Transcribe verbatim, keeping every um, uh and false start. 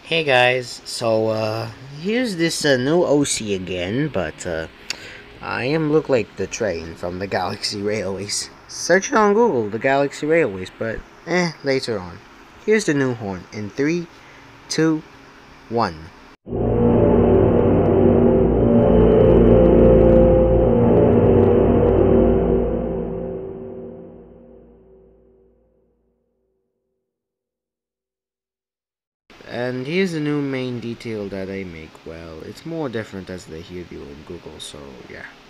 Hey guys, so uh, here's this uh, new O C again, but uh, I am look like the train from the Galaxy Railways. Search it on Google, the Galaxy Railways, but eh, later on. Here's the new horn in three, two, one. And here's the new main detail that I make. Well, it's more different as they hear you in Google, so yeah.